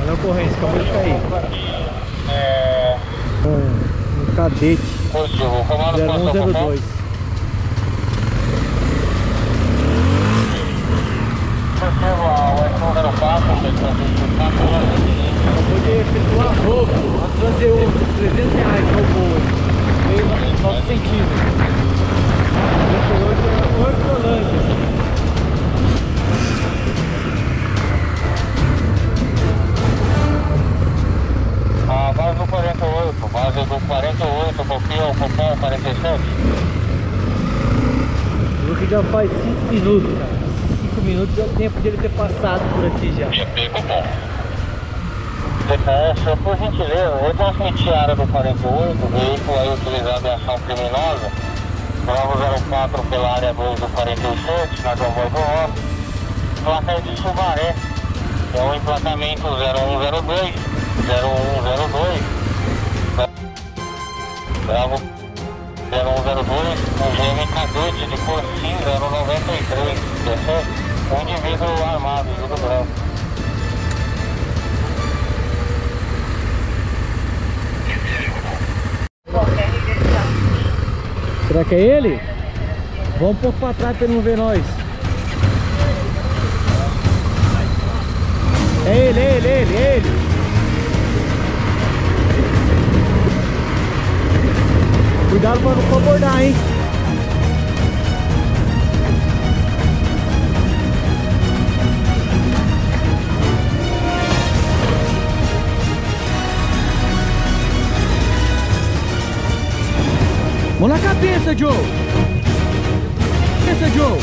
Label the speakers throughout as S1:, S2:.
S1: Olha a ocorrência, acabou de cair. Um cadete 0102. Acabou de efetuar roubo, a transeunte, R$300 roubou hoje. Veio no nosso sentido. Hoje é Hortolândia.
S2: Base do 48, base do 48, Popão 47.
S1: Viu que já faz 5 minutos, cara. 5 minutos é o tempo dele ter passado por aqui já.
S2: Só por gentileza, eu transmiti a área do 48, veículo aí utilizado em ação criminosa, prova 04 pela área 2 do 47, na Convoy do Roça, placa é de Sumaré, é o emplacamento 0102, 0102, bravo 0102, um GM cadete de cor cinza no 93, um indivíduo armado, vidro branco.
S1: Será que é ele? Vamos um pouco pra trás pra ele não ver nós. É ele, é ele, é ele, é ele. Cuidado pra não abordar, hein? Mão na cabeça, Joe! Cabeça, Joe!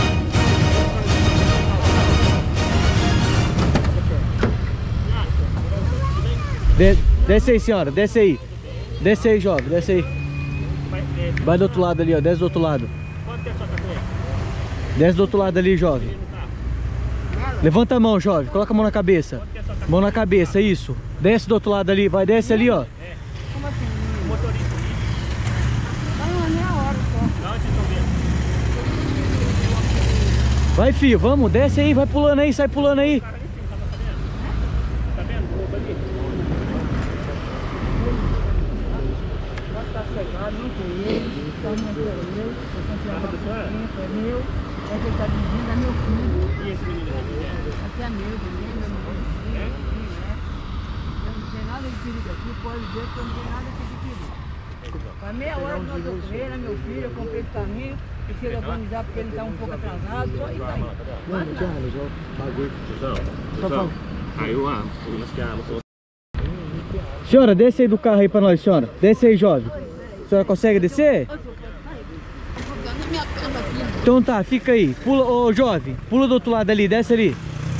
S1: Desce aí, senhora, desce aí. Desce aí, jovem, desce aí. Vai do outro lado ali, ó, desce do outro lado. Desce do outro lado ali, jovem. Levanta a mão, jovem, coloca a mão na cabeça. Mão na cabeça, isso. Desce do outro lado ali, vai, desce ali, ó.
S3: Como assim? O motorista. Uma meia hora só.
S1: Vai, filho, vamos, desce aí, vai pulando aí, sai pulando aí.
S3: Tá vendo? Tá chegado, não foi ele. Tá meu, é meu. É que ele tá dizendo, é meu filho.
S4: E esse menino aqui?
S3: Aqui é meu, meu filho. Eu não sei nada de perigo aqui, pode dizer que eu não tenho nada de perigo. Faz meia hora que nós estamos correndo, meu filho, eu comprei esse carrinho, preciso organizar porque ele está um pouco atrasado, só isso aí.
S4: Aí o nós queremos.
S1: Senhora, desce aí do carro aí pra nós, senhora. Desce aí, jovem. A senhora consegue descer? Então tá, fica aí. Pula, ô jovem, pula do outro lado ali, desce ali.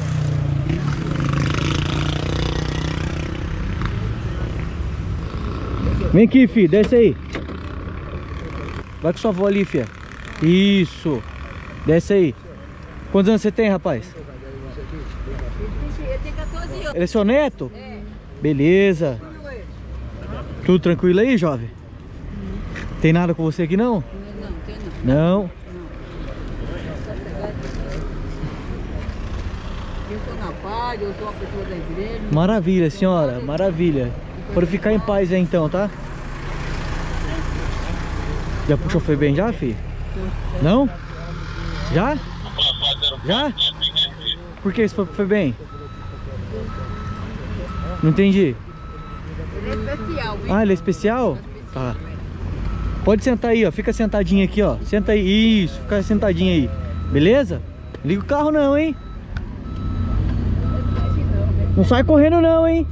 S1: Vem aqui, filho, desce aí. Vai com sua avó ali, filha. Isso. Desce aí. Quantos anos você tem, rapaz?
S3: Ele tem 14 anos.
S1: Ele é seu neto?
S3: É.
S1: Beleza. Tudo tranquilo aí, jovem? Tem nada com você aqui, não?
S3: Não, tem não.
S1: Não.
S3: Eu sou na paz, eu sou uma pessoa da igreja.
S1: Maravilha, senhora, maravilha. Para ficar em paz aí então, tá? Já puxou, foi bem já, filho? Não? Já? Já? Por que isso foi bem? Não entendi.
S3: Ele é especial, viu?
S1: Ah, ele é especial? Tá. Pode sentar aí, ó. Fica sentadinho aqui, ó. Senta aí. Isso, fica sentadinho aí. Beleza? Liga o carro não, hein? Não sai correndo não, hein?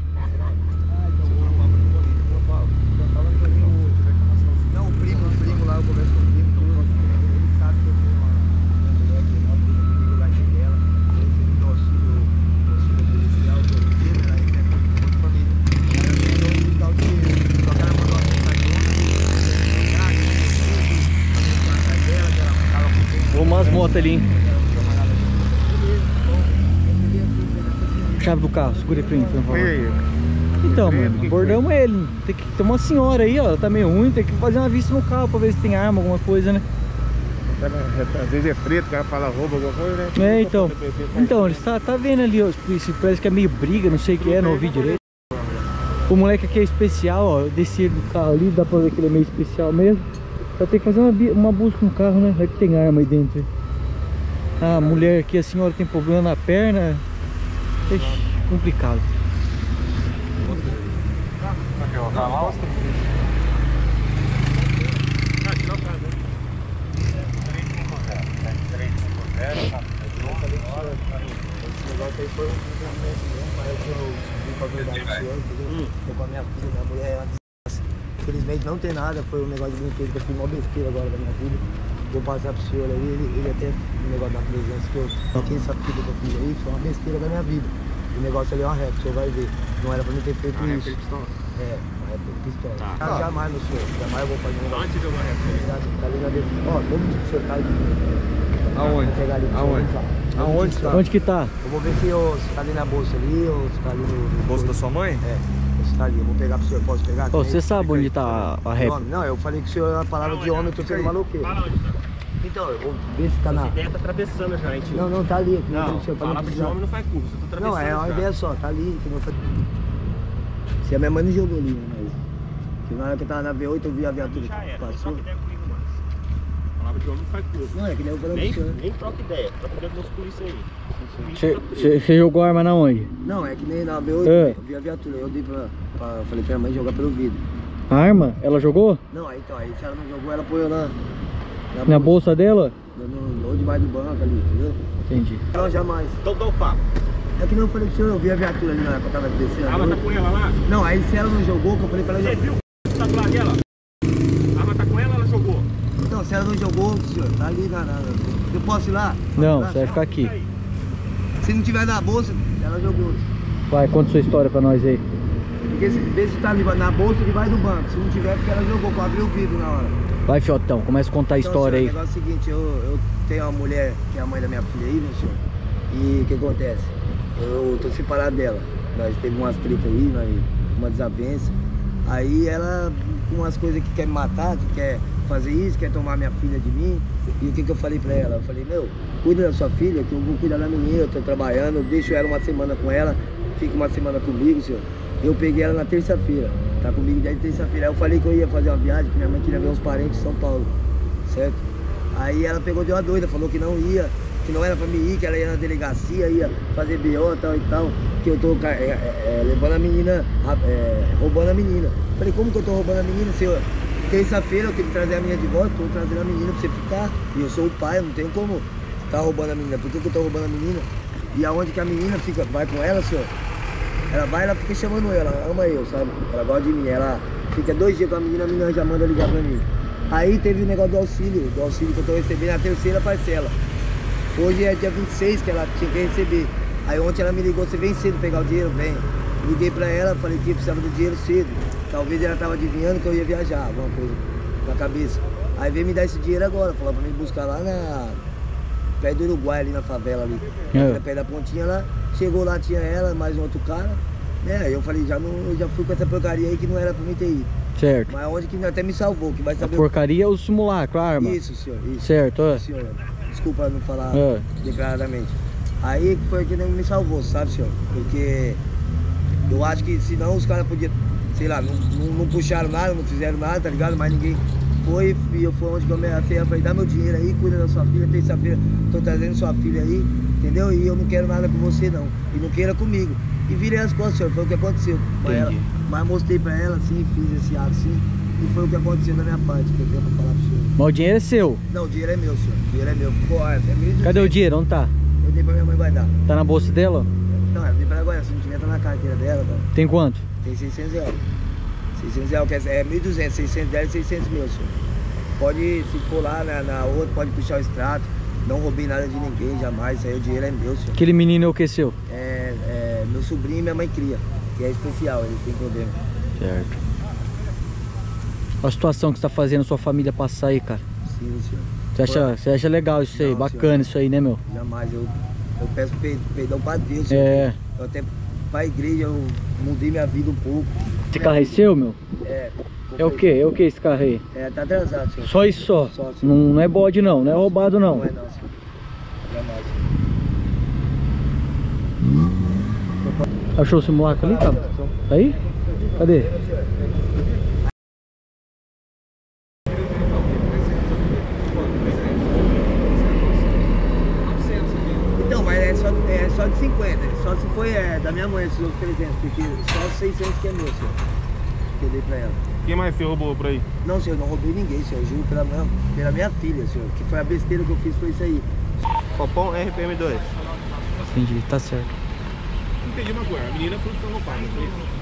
S5: Não, o primo lá, eu converso com o primo, ele sabe que eu tenho uma mulher que é nova, eu ligo lá dela, ele tem um auxílio policial, que eu tenho, né, aí tem outra família. Aí eu tenho um dinheiro, só que ela mandou uma mensagem ontem,
S1: Vou umas motos ali, hein? Chave do carro, segura aí pra mim, por favor. Então, mano, abordamos ele. Tem que ter uma senhora aí, ó. Ela tá meio ruim, tem que fazer uma vista no carro pra ver se tem arma, alguma coisa, né?
S5: Às vezes é preto, o cara fala rouba alguma coisa, né?
S1: É, então. Então, ele tá vendo ali, ó, parece que é meio briga, não sei o que é, não ouvi direito. O moleque aqui é especial, ó, eu desci do carro ali, dá pra ver que ele é meio especial mesmo. Só tem que fazer uma busca no carro, né? É que tem arma aí dentro. A mulher aqui, a senhora tem problema na perna. Ixi, complicado.
S5: Esse aí foi um momento mesmo, mas eu vim pra verdade do senhor, entendeu? Tô com a minha filha, minha mulher é uma desgraça. Infelizmente não tem nada, foi um negócio de brinquedo que eu fiz uma besteira agora da minha vida. Vou passar pro senhor aí, ele até o negócio da presença que eu toquei essa fita que eu fiz aí, foi uma besteira da minha vida. O negócio ali é uma reta, o senhor vai ver. Não era pra mim ter feito isso. É, uma reta de pistola. Tá. Jamais, meu senhor, jamais eu vou fazer um negócio.
S4: Onde você jogou a reta?
S5: Tá ligado? Ó, todo mundo que o senhor tá ali.
S4: Aonde? Aonde tá?
S1: Onde que tá?
S5: Eu vou ver se tá ali na bolsa ali ou se tá ali no
S4: Bolsa da sua mãe?
S5: É, se tá ali. Eu vou pegar pro senhor, posso pegar?
S1: Ô, você sabe onde tá a reta?
S5: Não, eu falei que o senhor é uma palavra de homem, eu tô sendo maluqueiro.
S4: Fala onde tá.
S5: Então, eu vou ver se tá na...
S4: Essa ideia tá atravessando já, hein, tio?
S5: Não, tá ali. Aqui,
S4: Não,
S5: o senhor, pra não
S4: palavra de
S5: precisar.
S4: homem não faz curva, você tá atravessando.
S5: Não, é uma
S4: já.
S5: ideia só, tá ali. Que não... Se a minha mãe não jogou ali, né? Mas... Que na hora que eu tava na V8 eu vi a viatura
S4: Já era,
S5: que
S4: não
S5: passou.
S4: troca ideia comigo mais. Palavra de homem não faz curva.
S5: Não, é que nem eu falei pro senhor.
S4: Nem troca ideia, troca ideia com os polícia aí.
S1: Você jogou a arma na onde?
S5: Não, é que nem na V8
S1: É.
S5: eu vi a viatura. Eu dei falei pra minha mãe jogar pelo vidro.
S1: A arma? Ela jogou?
S5: Não, aí então, aí se ela não jogou, ela põe na
S1: Na bolsa dela?
S5: Ou debaixo do banco ali, entendeu?
S1: Entendi.
S5: Não, jamais.
S4: Então dá o papo.
S5: É que não eu falei pro senhor, eu vi a viatura ali na hora que eu tava descendo.
S4: A arma tá com ela lá?
S5: Não, aí se ela não jogou, que eu falei pra ela
S4: Você
S5: jogar.
S4: viu o tatuar dela? A arma tá com ela, ela jogou?
S5: Não, se ela não jogou, senhor, tá ali na... Eu posso ir lá?
S1: Não,
S5: Lá?
S1: você vai ficar aqui.
S5: Se não tiver na bolsa, ela jogou.
S1: Vai, conta sua história pra nós aí.
S5: Porque vê se tá ali na bolsa, ele vai do banco. Se não tiver, porque ela jogou, que eu abri o vidro na hora.
S1: Vai, fiotão, começa a contar a
S5: Então,
S1: história
S5: senhor,
S1: aí.
S5: O negócio é o seguinte, eu tenho uma mulher que é a mãe da minha filha aí, meu senhor. E o que acontece? Eu tô separado dela. Nós teve umas tretas aí, uma desavença. Aí ela, com umas coisas que quer me matar, que quer fazer isso, quer tomar minha filha de mim. E o que eu falei pra ela? Eu falei, meu, cuida da sua filha, que eu vou cuidar da menina, eu tô trabalhando, eu deixo ela uma semana com ela, fica uma semana comigo, senhor. Eu peguei ela na terça-feira, tá comigo desde terça-feira. Aí eu falei que eu ia fazer uma viagem, que minha mãe queria ver uns parentes em São Paulo, certo? Aí ela pegou de uma doida, falou que não ia, que não era pra mim ir, que ela ia na delegacia, ia fazer BO tal e tal, que eu tô levando a menina, roubando a menina. Falei, como que eu tô roubando a menina, senhor? Terça-feira eu tenho que trazer a menina de volta, tô trazendo a menina pra você ficar, e eu sou o pai, eu não tenho como tá roubando a menina. Por que eu tô roubando a menina? E aonde que a menina fica, vai com ela, senhor? Ela vai, ela fica chamando ela ama eu, sabe? Ela gosta de mim, ela fica 2 dias com a menina já manda ligar pra mim. Aí teve o negócio do auxílio que eu tô recebendo a terceira parcela. Hoje é dia 26 que ela tinha que receber. Aí ontem ela me ligou, você vem cedo pegar o dinheiro? Vem. Liguei pra ela, falei que precisava do dinheiro cedo. Talvez ela tava adivinhando que eu ia viajar, alguma coisa na cabeça. Aí veio me dar esse dinheiro agora, falou pra mim buscar lá perto do Uruguai, ali na favela ali. Perto da pontinha lá, chegou lá, tinha ela, mais um outro cara. Né? Aí eu falei, eu já fui com essa porcaria aí que não era pra mim ter ido.
S1: Certo.
S5: Mas onde que até me salvou, que vai saber.
S1: A porcaria é o simulacro, a arma.
S5: Isso, senhor, isso.
S1: Certo, ó.
S5: Senhor, desculpa não falar declaradamente. Aí foi que me salvou, sabe, senhor? Porque eu acho que senão os caras podiam, sei lá, não puxaram nada, não fizeram nada, tá ligado? Mas ninguém foi, e eu fui onde que eu ameacei, eu falei, dá meu dinheiro aí, cuida da sua filha, terça-feira tô trazendo sua filha aí, entendeu? E eu não quero nada com você não, e não queira comigo. E virei as costas, senhor, foi o que aconteceu com ela. Mas mostrei pra ela assim, fiz esse ato assim, e foi o que aconteceu da minha parte, que eu tenho pra falar pro senhor.
S1: Mas o dinheiro é seu.
S5: Não, o dinheiro é meu, senhor, o dinheiro é meu. Pô, é 1.200.
S1: Cadê o dinheiro? Onde tá?
S5: Eu dei pra minha mãe guardar.
S1: Tá na bolsa dela?
S5: Não, eu dei pra ela guardar, se não tiver tá na carteira dela, tá?
S1: Tem quanto?
S5: Tem 600 reais. 600 reais, que é 1.200, 600 dela e 600 mil, senhor. Pode, se for lá na outra, pode puxar o extrato. Não roubei nada de ninguém, jamais. Isso aí, o dinheiro é meu, senhor.
S1: Aquele menino é o que seu?
S5: É meu sobrinho e minha mãe cria, que é especial, ele tem problema.
S1: Certo. Olha a situação que você tá fazendo a sua família passar aí, cara.
S5: Sim, senhor.
S1: Você acha legal isso aí?
S5: Não,
S1: bacana
S5: senhor.
S1: isso aí, né, meu?
S5: Jamais, eu peço perdão pra Deus, senhor. Eu até pra igreja, eu mudei minha vida um pouco.
S1: Esse carro é seu, meu?
S5: É.
S1: É o que? É o que esse carro aí?
S5: É, tá transado, senhor.
S1: Só isso só?
S5: Só, senhor.
S1: Não é bode não, não é roubado não.
S5: Não é não, senhor. Jamais.
S1: Achou o simulacro ali, cara? Tá aí? Cadê?
S5: Então, mas é só de 50. Só se foi da minha mãe esse outro 300, porque só 600 que é meu, senhor. Que eu dei pra ela.
S4: Quem mais você roubou por aí?
S5: Não, senhor, não roubei ninguém, senhor. Eu juro pela minha filha, senhor. Que foi a besteira que eu fiz, foi isso aí.
S4: Copom RPM2.
S1: Entendi, tá certo.
S4: Entendi uma coisa, a menina foi que foi roubada, não foi isso?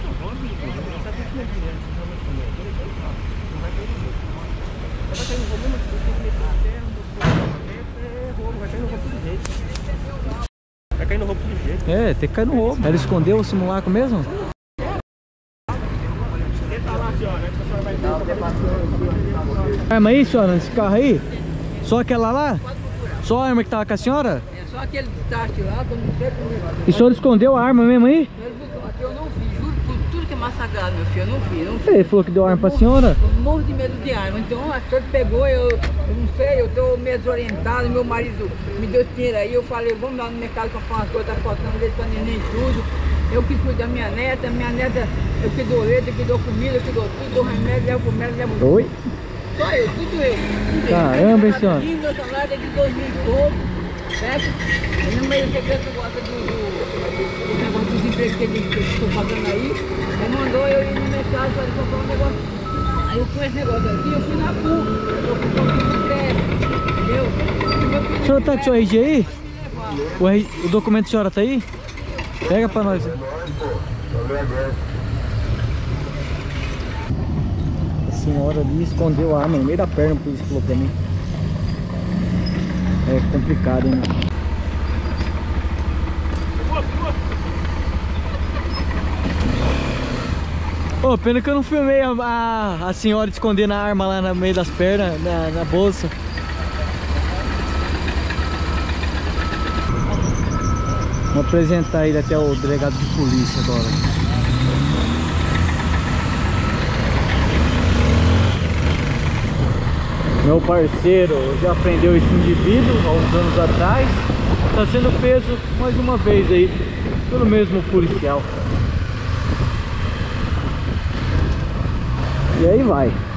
S4: Vai cair no roubo de jeito.
S1: É, tem que cair no roubo. Ela escondeu o simulacro mesmo? Arma aí, senhora, nesse carro aí? Só aquela lá? Só a arma que tava com a senhora?
S3: É só aquele tacho lá, quando não sei comigo.
S1: E o senhor escondeu a arma mesmo aí?
S3: Aqui eu não fiz, juro por tudo que é massacrado, meu filho, eu não fiz.
S1: Ele falou que deu arma pra senhora?
S3: Eu morro de medo de arma, então a senhora pegou, eu não sei, eu tô meio desorientado, meu marido me deu dinheiro aí, eu falei, vamos lá no mercado comprar umas coisas, tá faltando leite pra neném e tudo. Eu que cuido da minha neta, eu que dou leite, eu que dou comida, eu que dou tudo, dou remédio, levo remédio, levo...
S1: Oi?
S3: Só eu, tudo eu.
S1: Caramba, hein, senhora?
S3: Meu salário é de 2000 e pouco, certo? E no meio secreto gosta do negócio dos empregos que eu estou pagando aí. Ele mandou eu ir no mercado para comprar um negócio. Aí eu com esse negócio aqui, eu fui na PUC, eu fui comprar um crédito, entendeu?
S1: O senhor tá com o seu RG aí? O documento da senhora tá aí? Pega pra nós. A senhora ali escondeu a arma no meio da perna, por isso falou pra mim. É complicado, hein? Ô, pena que eu não filmei a senhora escondendo a arma lá no meio das pernas, na bolsa. Vou apresentar ele até o delegado de polícia agora. Meu parceiro já prendeu esse indivíduo há uns anos atrás. Está sendo preso mais uma vez aí pelo mesmo policial. E aí vai.